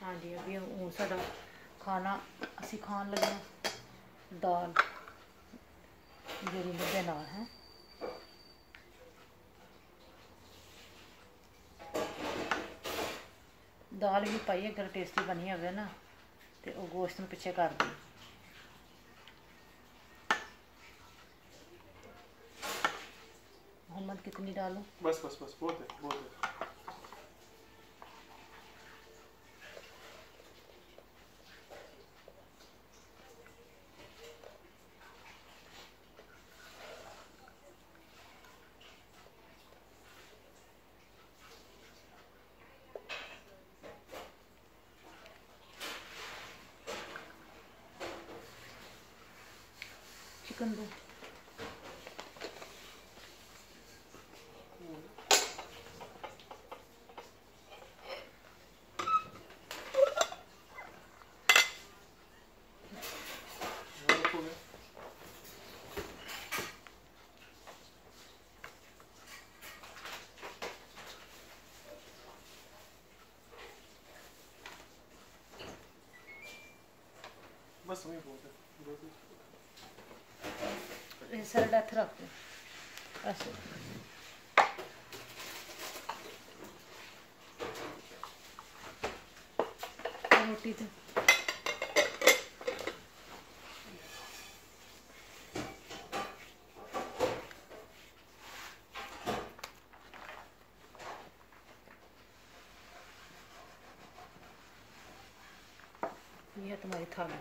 हाँ जी, अभी हूँ साडा खाना असी खान लगे दाल जी मुद्दे नाल है। दाल भी पाई अगर टेस्टी बनी हो ना तो वह गोश्त में पिछे कर दी। मोहम्मद कितनी डालूं? बस बस बस बहुत है, बहुत है। चिकन दो। बस वही बहुत है। सारा डथ रख दो ऐसे। रोटी तो ये है तुम्हारी थाली।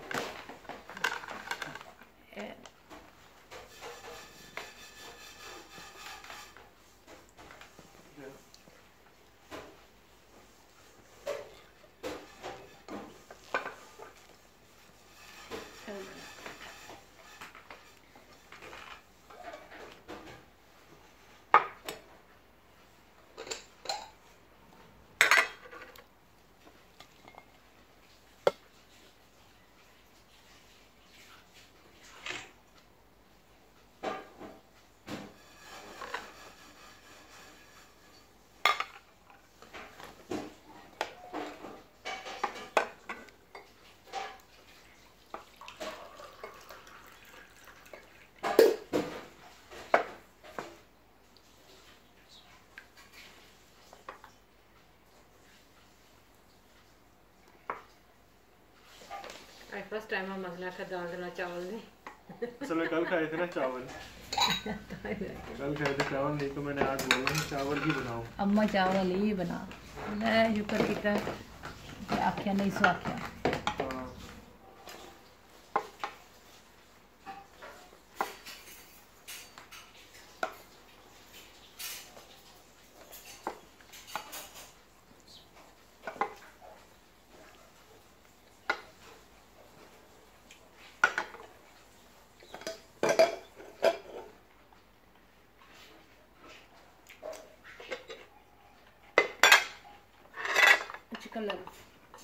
फर्स्ट टाइम मसला का दाल देना चावल नहीं। असल में कल खाए थे ना चावल। कल खाए थे चावल, नहीं तो मैंने आज बोला चावल ही बनाओ। अम्मा चावल ही बना मैं शुक्र किया आख्या नहीं सो आख्या। चिकन ले लो।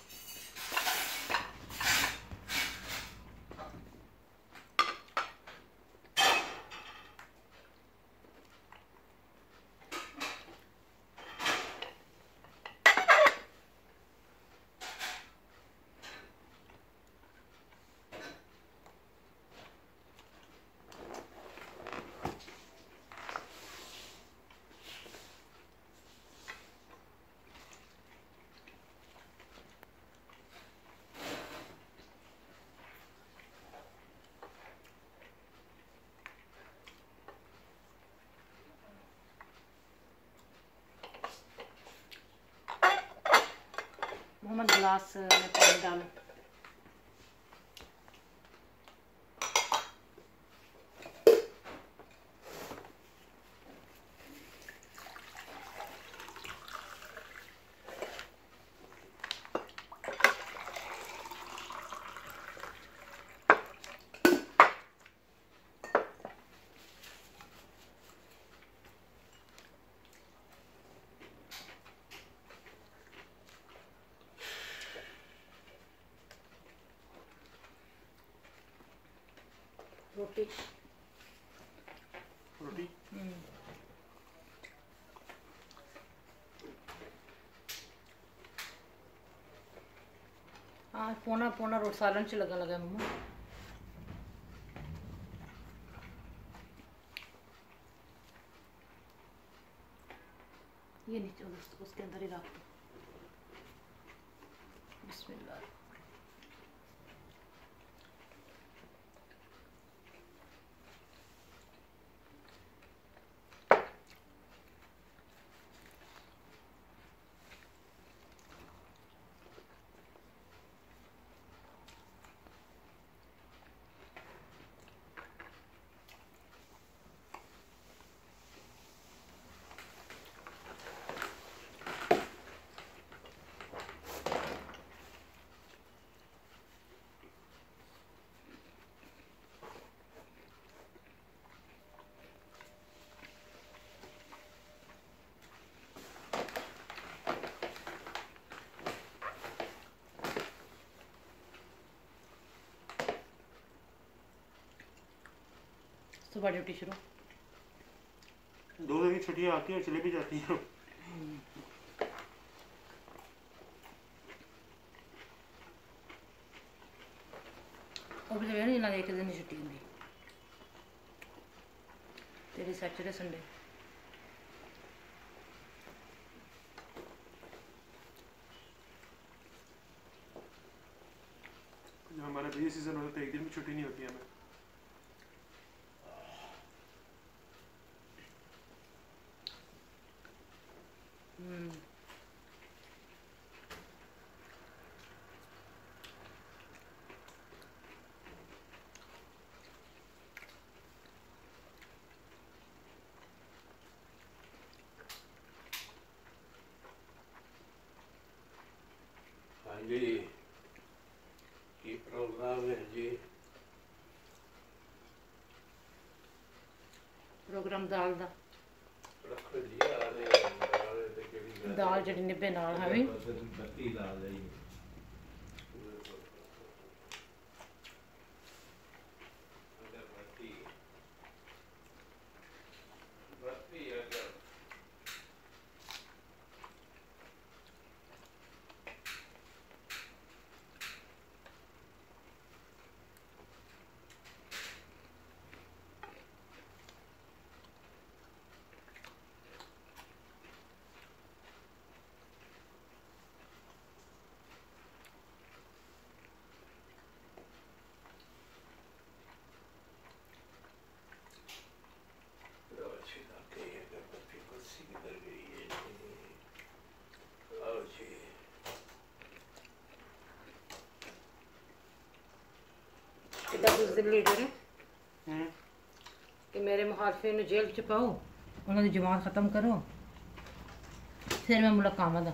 मोहम्मद गिलास में पानी डालो। रोटी रोटी हाँ पौना पौना रोट सालन च लगन लगा मम्मा। ये नीचे उसके अंदर ही रख दो। बिस्मिल्लाह। सुबह ड्यूटी शुरू। 2 दिन की छुट्टियाँ आती हैं, चले भी जाती हैं। और भी तो ना एक दिन की छुट्टी होंगी तेरी, सैटरडे संडे। जब हमारा बिजी सीजन होता है तो एक दिन भी छुट्टी नहीं होती हमें। हाँ जी, ये प्रोग्राम है जी। प्रोग्राम दाल दा, रख लिया अरे दाल जड़ी निब्बे नाल है भी। बत्ती दाल है ये। लीडर है कि मेरे मुखालफे ने जेल च पाओ, उन्होंने जमात ख़त्म करो, फिर मैं मुल्क आमद।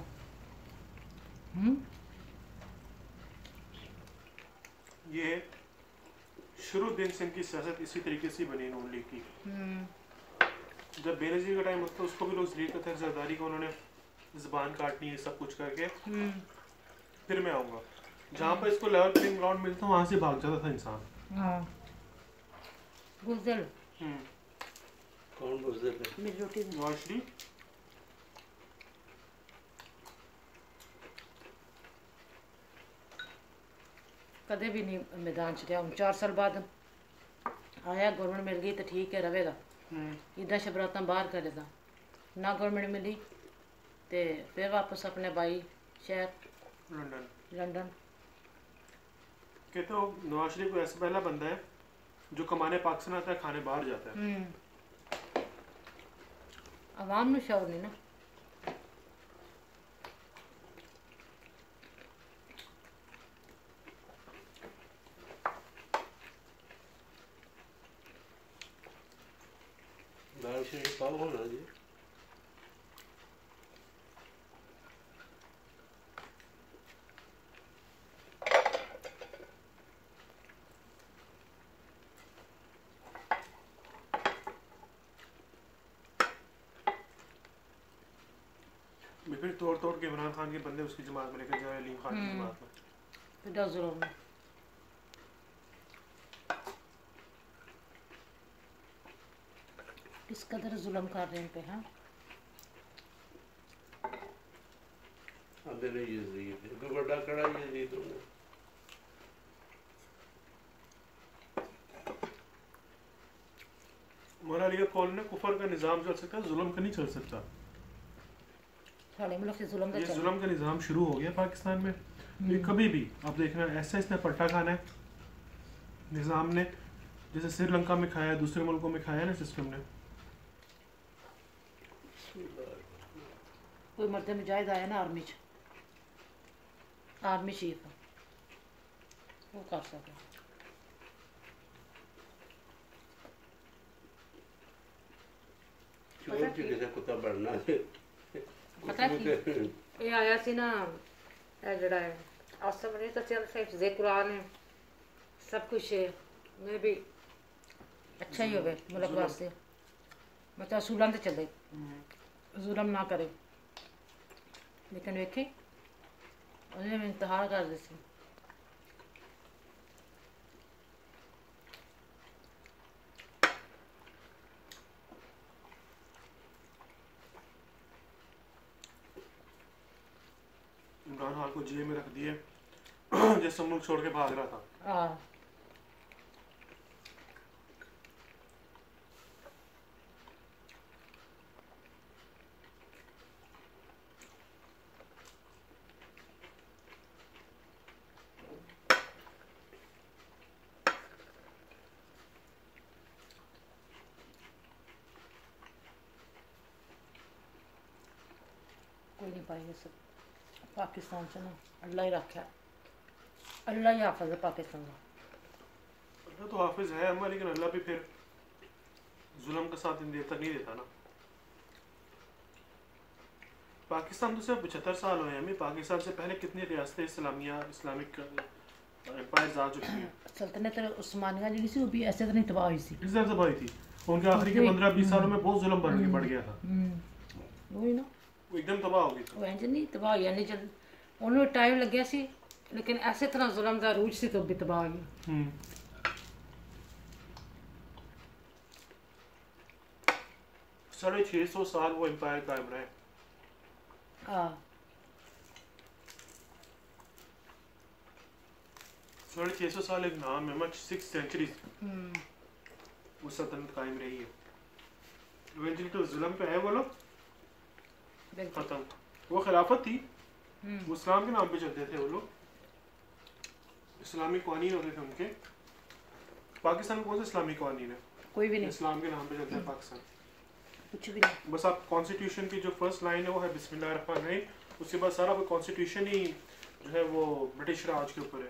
ये शुरू दिन से इनकी सियासत इसी तरीके से बनी नून लीग की। जब बेनज़ीर का टाइम होता उसको भी लोग जलील करते हैं, जरदारी को उन्होंने ज़बान काटनी है सब कुछ करके फिर मैं आऊँगा। जहाँ पर इसको लेवल प्लेइंग ग्राउंड मिलता वहाँ से भाग जाता था इंसान। हाँ बुज़दिल। कौन बुज़दिल है? मेरी रोटी नवाज शरीफ। कदे भी नहीं मैदान च रहा। 4 साल बाद आया, गवर्नमेंट मिल गई तो ठीक है रहेगा। इदा शबरात बाहर करेगा, ना गवर्नमेंट मिली तो फिर वापस अपने भाई शहर लंदन। कहते हो नवाज शरीफ को ऐसा पहला बंदा है जो कमाने पाकिस्तान आता है, खाने बाहर जाता है। आवाम ਨੂੰ शौर नहीं ना। दाल शरीफ पाव होना जी। फिर तोड़ के इमरान खान के बंदे उसकी जमात में लेकर जाए, अलीम खान की जमात में। फिर जुल्म किस कदर जुल्म कर रहे हैं पे। हाँ अंदर यजीद है, बड़ा कड़ा यजीद होना। अली का कौल ने कुफर का निज़ाम चल सकता है, जुल्म का नहीं चल सकता। साढ़े मुल्क से जुल्म का ये चल जुल्म का निज़ाम शुरू हो गया पाकिस्तान में। ये कभी भी आप देखना ऐसा इसने पट्टा खाना है निज़ाम ने, जैसे श्रीलंका में खाया है, दूसरे मुल्कों में खाया है ना सिस्टम ने। कोई मर्द मुजाहिद आया ना आर्मी चीफ वो कर सके। चोर च किसे कुत्ता बनना पता की ये आया सी ना जड़ा है आसम ने तो चल हिफ्ज़े कुरान है सब कुछ है, मैं भी अच्छा ही होवे मुल्क वास्ते, मतलब असूलां ते चले, जुल्म ना करे। लेकिन वेखे उन्हें इंतहा कर दी सी। इमरान खान को जेल में रख दिए जैसे मुल्क छोड़ के भाग रहा था। हाँ कोई नहीं पाएगा सब पाकिस्तान से ना, अल्लाह ही रखा है, अल्लाह ही हाफिज़ है पाकिस्तान का। अल्लाह तो हाफिज है अम्मा, लेकिन अल्लाह भी फिर जुल्म का साथ देता नहीं देता ना। पाकिस्तान तो सिर्फ 75 साल हुए हैं हमें, पाकिस्तान से पहले कितनी रियासतें इस्लामिक एम्पायर आ चुकी हैं। सल्तनत उस्मानिया जी सी वो भी ऐसे तो नहीं तबाह हुई सी, इस तरह तबाही थी उनके आखिरी के 15-20 सालों में बहुत जुल्म बढ़ गया था, वही ना वो एकदम तबाह हो गई थी। वो इंज नहीं तबाह हुई नहीं, जब उन्होंने टाइम लग गया सी, लेकिन ऐसे तरह जुल्म का अरूज से तो भी तबाह हो गई। 650 साल वो एम्पायर कायम रहे। हाँ 650 साल एक नाम है, 6 सेंचुरीज वो सल्तनत कायम रही है। इवेंचुअली तो जुल्म पे है वो लोग खत्म। वो खिलाफत थी, वो इस्लाम के नाम पे चलते थे, वो लोग इस्लामी कानून होते थे उनके। पाकिस्तान में कौन सा इस्लामी कानून है? कोई भी नहीं, इस्लाम के नाम पे चलता है पाकिस्तान, कुछ भी नहीं। बस आप कॉन्स्टिट्यूशन की जो फर्स्ट लाइन है वो है बिस्मिल्लाहिर्रहमानिर्रहीम, उसके बाद सारा कॉन्स्टिट्यूशन ही जो है वो ब्रिटिश राज के ऊपर है।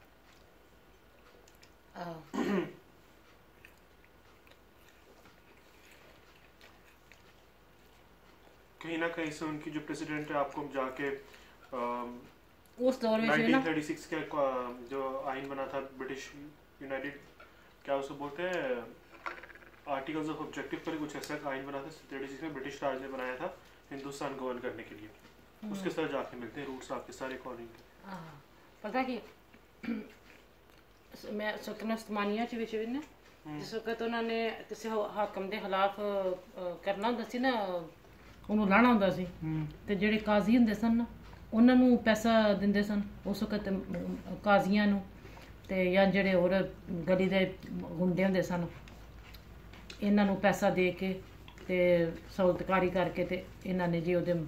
कहीं ना कहीं से उनकी जो प्रेसिडेंट है, आपको जाके उस दौर में 1936 का जो आइन बना था ब्रिटिश यूनाइटेड, क्या उसको बोलते हैं, आर्टिकल्स ऑफ ऑब्जेक्टिव पर कुछ ऐसा आइन बना था 36 में, ब्रिटिश राज ने बनाया था हिंदुस्तान गवर्न करने के लिए। उसके साथ जाके मिलते हैं रूट्स आपके सारे कॉलोनी के। पता कि मैं सल्तनत उस्मानिया च विच ने जिस वक्त उन्होंने किसी हाकम के खिलाफ करना ਹੁੰਦਾ ਸੀ ਨਾ, ਉਹਨੂੰ ਲਾਣਾ ਹੁੰਦਾ ਸੀ ਤੇ ਜਿਹੜੇ ਕਾਜ਼ੀ ਹੁੰਦੇ ਸਨ ਨਾ ਉਹਨਾਂ ਨੂੰ ਪੈਸਾ ਦਿੰਦੇ ਸਨ ਉਸ ਵਕਤ ਕਾਜ਼ੀਆਂ ਨੂੰ, ਤੇ ਜਾਂ ਜਿਹੜੇ ਹੋਰ ਗਲੀ ਦੇ ਗੁੰਡੇ ਹੁੰਦੇ ਸਨ ਇਹਨਾਂ ਨੂੰ ਪੈਸਾ ਦੇ ਕੇ ਤੇ ਸਹੂਲਤਕਾਰੀ ਕਰਕੇ ਤੇ ਇਹਨਾਂ ਨੇ ਜੀ ਉਹਦੇ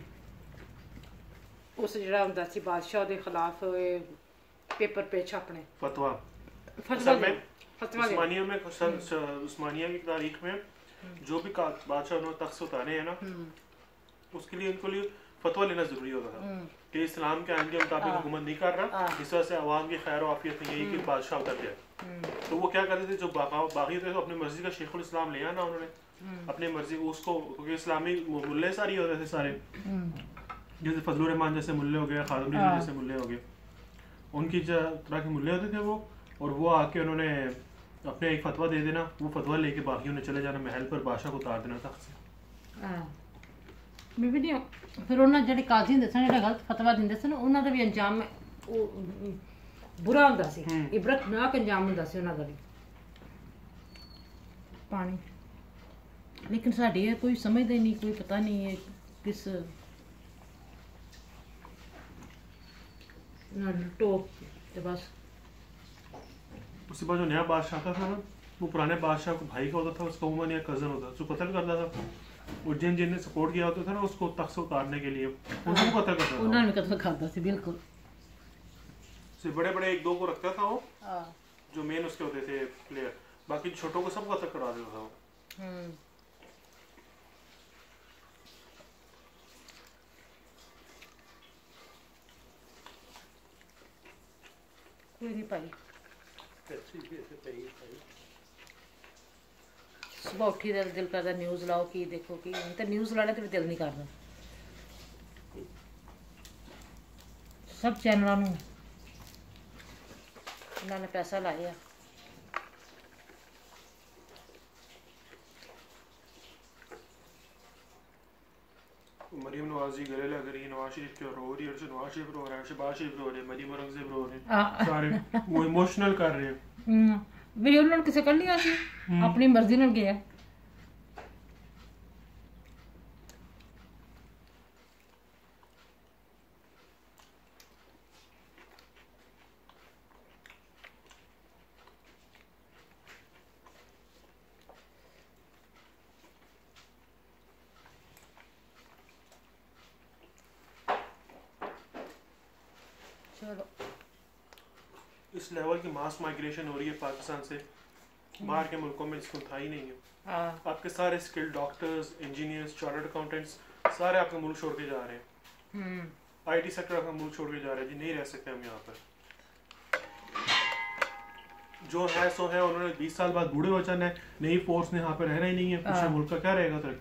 ਉਸ ਜਿਹੜਾ ਹੁੰਦਾ ਸੀ ਬਾਦਸ਼ਾਹ ਦੇ ਖਿਲਾਫ पेपर पे छापने फतवा उस्मानिया में उस्मानिया की तारीख में जो भी बादशाह उन्होंने तख्त से उतारे हैं ना, उसके लिए उनको लिए फतवा लेना जरूरी होता था कि इस्लाम के आइन के मुताबिक हुकूमत नहीं कर रहा, इस वजह से अवाम की खैर वाफियत में यही कि बादशाह उतर जाए। तो वो क्या करते थे, जो बागी थे तो अपनी मर्जी का शेखुल इस्लाम ले आना उन्होंने अपनी मर्जी उसको, क्योंकि इस्लामी मुल्ले सारी होते थे सारे, जैसे फजलुर रहमान जैसे मुल्ले हो गए, खालिद जैसे मुल्ले हो गए, उनकी तरह के मुल्ले होते थे वो, और वो आके उन्होंने अपने एक फतवा दे देना, वो फतवा लेके बाकियों ने चले जाना महल पर, बादशाह को उतार देना तख्त से। मैं भी नहीं, फिर उन्होंने ਜਿਹੜੇ ਕਾਜ਼ੀ ਹੁੰਦੇ ਸਨ ਜਿਹੜਾ ਗਲਤ ਫਤਵਾ ਦਿੰਦੇ ਸਨ ਉਹਨਾਂ ਦਾ ਵੀ ਅੰਜਾਮ ਉਹ ਬੁਰਾ ਹੁੰਦਾ ਸੀ, ਇਬਰਤਨਾਕ ਅੰਜਾਮ ਹੁੰਦਾ ਸੀ ਉਹਨਾਂ ਦਾ ਵੀ। ਪਾਣੀ ਲੇਕਿਨ ਸਾਡੀ ਇਹ ਕੋਈ ਸਮਝਦਾ ਹੀ ਨਹੀਂ, ਕੋਈ ਪਤਾ ਨਹੀਂ ਹੈ ਕਿਸ ना टोप ते बस। उसके बाद जो नया बादशाह आता था ना, वो पुराने बादशाह को भाई का होता था, उसका उमन या कजन होता था, उसको कत्ल करता था। और जिनने सपोर्ट किया होता था ना उसको तख्त से उतारने के लिए, उनको कत्ल करता था। उन्होंने भी कत्ल करता सी बिल्कुल। से बड़े बड़े एक दो को रखता था वो, हाँ। जो मेन उसके होते थे प्लेयर, बाकी छोटों को सब कत्ल करा देता था वो। कोई नहीं पाई। कैसी कैसे पई पई सुबह उठी दिल करता न्यूज़ लाओ कि देखो कि तो न्यूज़ लाने तो भी दिल नहीं करता। सब चैनलों ਨੂੰ ਇਹਨਾਂ ਨੇ ਪੈਸਾ ਲਾਇਆ। मरीम नवाजी गले लग रही है, नवाज शरीफ की रो रही है, नवाज शरीफ रो रहा है, शहबाज शरीफ रो रहे हैं, मरीम औरंगजेब रो रहे हैं, सारे वो इमोशनल कर रहे हैं। ਵੀ ਉਹਨਾਂ ਨੂੰ ਕਿਸੇ ਕਰ ਲਿਆ ਸੀ, ਆਪਣੀ ਮਰਜ਼ੀ ਨਾਲ ਗਿਆ। चलो इस लेवल की मास माइग्रेशन हो रही है पाकिस्तान से बाहर के मुल्कों में, इसको था ही नहीं है। हाँ। आपके सारे skilled doctors, engineers, chartered accountants सारे आपका मुल्क छोड़ के जा रहे हैं। आईटी सेक्टर आपका मुल्क छोड़ के जा रहा है जी, नहीं रह सकते हम यहाँ पर। जो है सो है, उन्होंने 20 साल बाद बूढ़े हो जाना है, नई फोर्स ने यहाँ पर रहना ही नहीं है, पूछे मुल्क का क्या रहेगा।